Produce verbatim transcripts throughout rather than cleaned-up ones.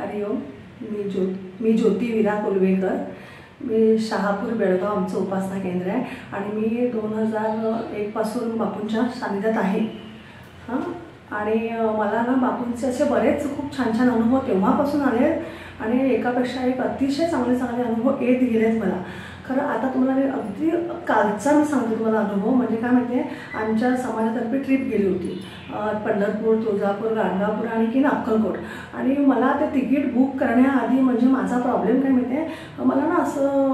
हरिओम. मी ज्यो मी ज्योती वीरा कुलवेकर. मी शहापूर बेळगाव आमचं उपासना केंद्र आहे आणि मी दोन हजार एकपासून बापूंच्या सानिध्यात आहे. हां, आणि मला ना बापूंचे असे बरेच खूप छान छान अनुभव तेव्हापासून आले आणि एकापेक्षा एक अतिशय चांगले चांगले अनुभव येत गेलेत मला. खरं आता तुम्हाला मी अगदी कालचा मी सांगते तुम्हाला अनुभव. म्हणजे काय माहिती आहे, आमच्या समाजातर्फे ट्रिप गेली होती पंढरपूर, तुळजापूर, गाणगापूर आणि की अक्कलकोट. आणि मला ते तिकीट बुक करण्याआधी म्हणजे माझा प्रॉब्लेम काय माहिती आहे, मला ना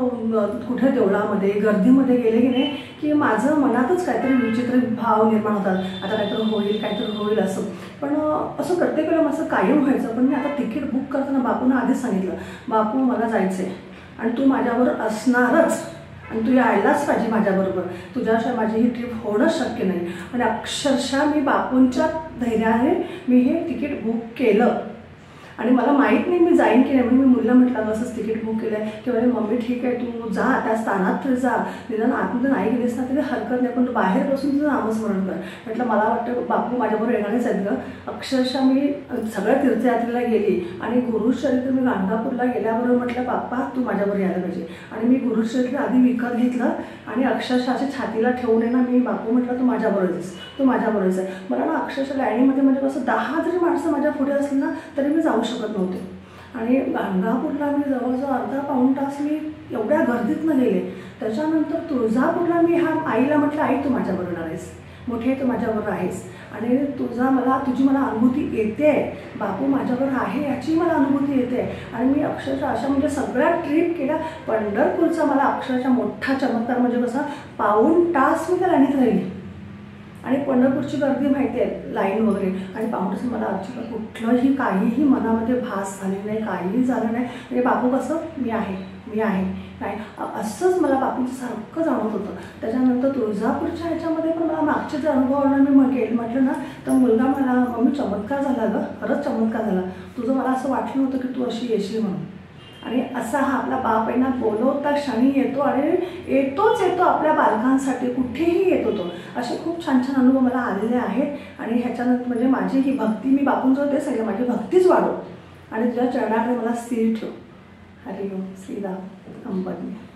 असं कुठे देवळामध्ये गर्दीमध्ये गेले की नाही की माझं मनातच काहीतरी विचित्र भाव निर्माण होतात. आता काहीतरी होईल काहीतरी होईल असं. पण असं प्रत्येक वेळेला असं कायम व्हायचं. पण मी आता तिकीट बुक करताना बापूंना आधीच सांगितलं, बापू मला जायचं आहे आणि तू माझ्याबरोबर असणारच आणि तू यायलाच पाहिजे माझ्याबरोबर. तुझ्याशिवाय माझी ही ट्रिप होणंच शक्य नाही. आणि अक्षरशः मी बापूंच्या धैर्याने मी हे तिकीट बुक केलं. आणि मला माहीत नाही मी जाईन की नाही. मी मुलीला म्हटलं असंच तिकीट बुक केलं आहे की अरे मम्मी ठीक आहे तू जा त्या स्थानात तरी जा, निदान आतमध्ये नाही गेलीस ना तरी हरकत नाही, पण तू बाहेर बसून तुझं नामस्मरण कर. म्हटलं मला वाटतं बापू माझ्याबरोबर येणारच आहेत गं. अक्षरशः मी सगळ्या तीर्थयात्रेला गेली आणि गुरुचरित्र मी गाणगापूरला गेल्याबरोबर म्हटलं बाप्पा तू माझ्याबरोबर यायला पाहिजे. आणि मी गुरुचरित्र आधी विकत घेतलं आणि अक्षरशः असे छातीला ठेवून आहे ना मी बापू म्हटलं तू माझ्याबरोबरच तू माझ्याबरोबरच आहे. मला ना अक्षरशः लाईनीमध्ये म्हणजे कसं दहा जरी माणसं माझ्या पुढे असली ना तरी मी जाऊ शकत नव्हते. आणि गाणगापूरला मी जवळजवळ अर्धा पाऊण तास मी एवढ्या गर्दीतनं गेले. त्याच्यानंतर तुळजापूरला मी ह्या आईला म्हटलं आई तू माझ्याबरोबर आहेस, मोठी आहे तू माझ्याबरोबर आहेस आणि तुझा मला तुझी मला अनुभूती येते आहे, बापू माझ्याबरोबर आहे याची मला अनुभूती येते. आणि मी अक्षरशः अशा म्हणजे सगळ्या ट्रिप केल्या. पंढरपूरचा मला अक्षरशः मोठा चमत्कार म्हणजे कसा, पाऊण तास मी त्या लाईनीत राहिली. आणि पंढरपूरची गर्दी माहिती आहे, लाईन वगैरे. आणि पाहूनच मला अजिबात कुठलंही काहीही मनामध्ये भास झाली नाही, काहीही झालं नाही. म्हणजे बापू कसं मी आहे मी आहे काय असंच मला बापूंचं सारखं जाणवत होतं. त्याच्यानंतर तुळजापूरच्या ह्याच्यामध्ये पण मला मागचे जे अनुभव मी म्हटलं म्हटलं ना तर मुलगा मला मम्मी चमत्कार झाला गं, खरंच चमत्कार झाला, तुझं मला असं वाटलं नव्हतं की तू अशी येशील म्हणून. आणि असा हा आपला बाप आहे ना बोलवता क्षणी येतो आणि येतोच येतो आपल्या बालकांसाठी, कुठेही येतो तो. असे खूप छान छान अनुभव मला आलेले आहेत. आणि ह्याच्यानंतर म्हणजे माझी ही भक्ती मी बापूंजवळ ते सांगितलं माझी भक्तीच वाढव आणि तुझ्या चरणाकडे मला स्थिर ठेव. हरिओम. श्रीराम अंबज्ञ.